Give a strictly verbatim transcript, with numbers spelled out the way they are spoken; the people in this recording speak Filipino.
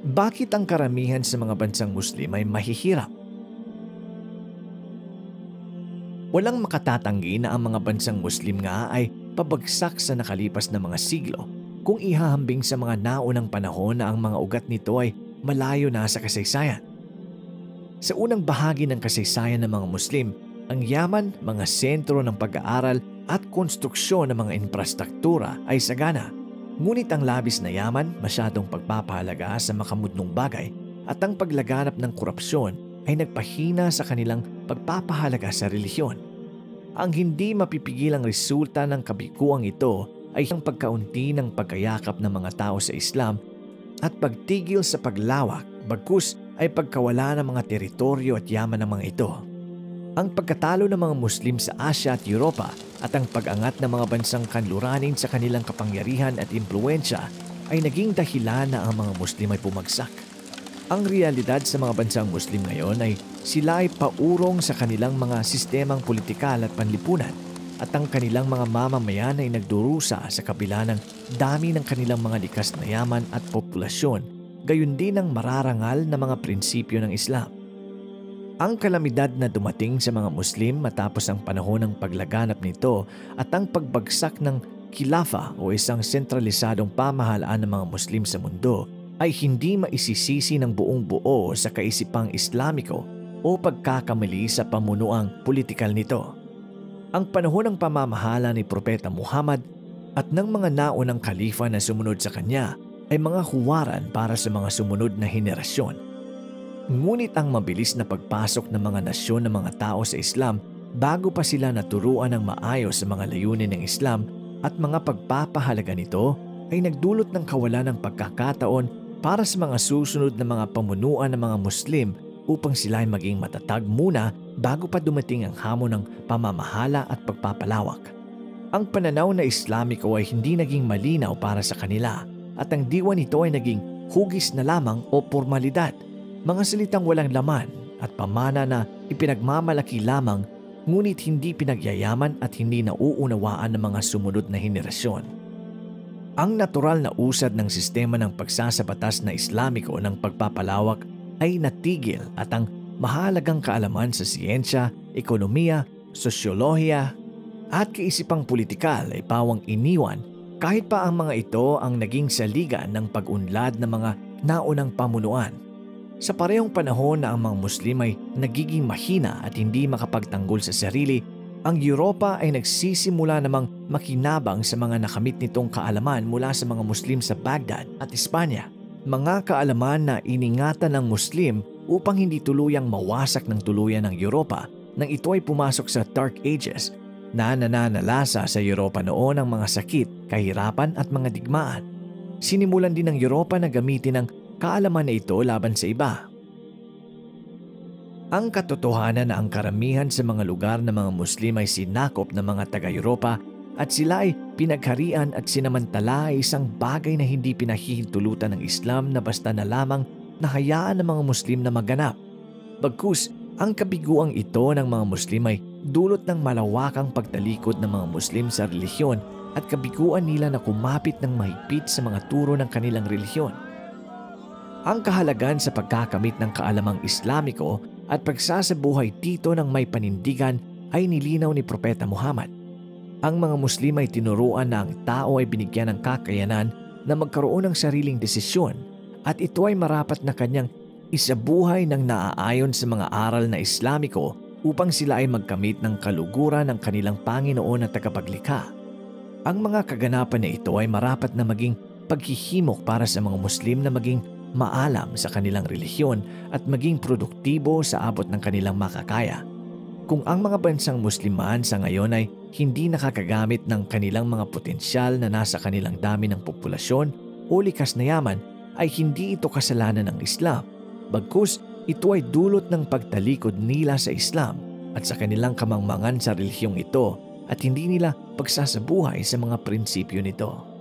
Bakit ang karamihan sa mga bansang Muslim ay mahihirap? Walang makatatanggi na ang mga bansang Muslim nga ay pabagsak sa nakalipas na mga siglo kung ihahambing sa mga naunang panahon na ang mga ugat nito ay malayo na sa kasaysayan. Sa unang bahagi ng kasaysayan ng mga Muslim, ang yaman, mga sentro ng pag-aaral at konstruksyon ng mga infrastruktura ay sagana. Ngunit ang labis na yaman, masyadong pagpapahalaga sa makamudnong bagay at ang paglaganap ng korupsyon ay nagpahina sa kanilang pagpapahalaga sa relihiyon. Ang hindi mapipigilang resulta ng kabiguang ito ay ang pagkaunti ng pagkayakap ng mga tao sa Islam at pagtigil sa paglawak, bagkus ay pagkawala ng mga teritoryo at yaman ng mga ito. Ang pagkatalo ng mga Muslim sa Asya at Europa at ang pag-angat ng mga bansang kanluranin sa kanilang kapangyarihan at impluensya ay naging dahilan na ang mga Muslim ay bumagsak. Ang realidad sa mga bansang Muslim ngayon ay sila ay paurong sa kanilang mga sistemang politikal at panlipunan at ang kanilang mga mamamayan ay nagdurusa sa kabila ng dami ng kanilang mga likas na yaman at populasyon, gayon din ang mararangal na mga prinsipyo ng Islam. Ang kalamidad na dumating sa mga Muslim matapos ang panahon ng paglaganap nito at ang pagbagsak ng Khilafa o isang sentralisadong pamahalaan ng mga Muslim sa mundo ay hindi maisisisi ng buong buo sa kaisipang Islamiko o pagkakamali sa pamunuang politikal nito. Ang panahon ng pamamahala ni Propeta Muhammad at ng mga naunang kalifa na sumunod sa kanya ay mga huwaran para sa mga sumunod na henerasyon. Ngunit ang mabilis na pagpasok ng mga nasyon ng mga tao sa Islam bago pa sila naturuan ng maayos sa mga layunin ng Islam at mga pagpapahalaga nito ay nagdulot ng kawalan ng pagkakataon para sa mga susunod na mga pamunuan ng mga Muslim upang sila ay maging matatag muna bago pa dumating ang hamon ng pamamahala at pagpapalawak. Ang pananaw na Islamiko ay hindi naging malinaw para sa kanila at ang diwa nito ay naging hugis na lamang o formalidad, mga salitang walang laman at pamana na ipinagmamalaki lamang ngunit hindi pinagyayaman at hindi nauunawaan ng mga sumunod na henerasyon. Ang natural na usad ng sistema ng pagsasabatas na Islamiko ng pagpapalawak ay natigil at ang mahalagang kaalaman sa siyensya, ekonomiya, sosyolohiya at kaisipang politikal ay pawang iniwan kahit pa ang mga ito ang naging saligan ng pag-unlad ng mga naunang pamunuan. Sa parehong panahon na ang mga Muslim ay nagiging mahina at hindi makapagtanggol sa sarili, ang Europa ay nagsisimula namang makinabang sa mga nakamit nitong kaalaman mula sa mga Muslim sa Baghdad at Espanya. Mga kaalaman na iningatan ng Muslim upang hindi tuluyang mawasak ng tuluyan ng Europa nang ito ay pumasok sa Dark Ages na nananalasa sa Europa noon ang mga sakit, kahirapan at mga digmaan. Sinimulan din ng Europa na gamitin ang kaalaman na ito laban sa iba. Ang katotohanan na ang karamihan sa mga lugar ng mga Muslim ay sinakop ng mga taga-Europa at sila ay pinagharian at sinamantala ay isang bagay na hindi pinahihintulutan ng Islam na basta na lamang nahayaan ng mga Muslim na maganap. Bagkus, ang kabiguang ito ng mga Muslim ay dulot ng malawakang pagtalikod ng mga Muslim sa relihiyon at kabiguan nila na kumapit ng mahigpit sa mga turo ng kanilang relihiyon. Ang kahalagan sa pagkakamit ng kaalamang Islamiko at pagsasabuhay dito ng may panindigan ay nilinaw ni Propeta Muhammad. Ang mga Muslim ay tinuruan na ang tao ay binigyan ng kakayanan na magkaroon ng sariling desisyon at ito ay marapat na kanyang isabuhay ng naaayon sa mga aral na Islamiko upang sila ay magkamit ng kaluguran ng kanilang Panginoon na tagapaglikha. Ang mga kaganapan na ito ay marapat na maging paghihimok para sa mga Muslim na maging maalam sa kanilang relihiyon at maging produktibo sa abot ng kanilang makakaya. Kung ang mga bansang Musliman sa ngayon ay hindi nakakagamit ng kanilang mga potensyal na nasa kanilang dami ng populasyon o likas na yaman, ay hindi ito kasalanan ng Islam. Bagkus, ito ay dulot ng pagtalikod nila sa Islam at sa kanilang kamangmangan sa relihiyong ito at hindi nila pagsasabuhay sa mga prinsipyo nito.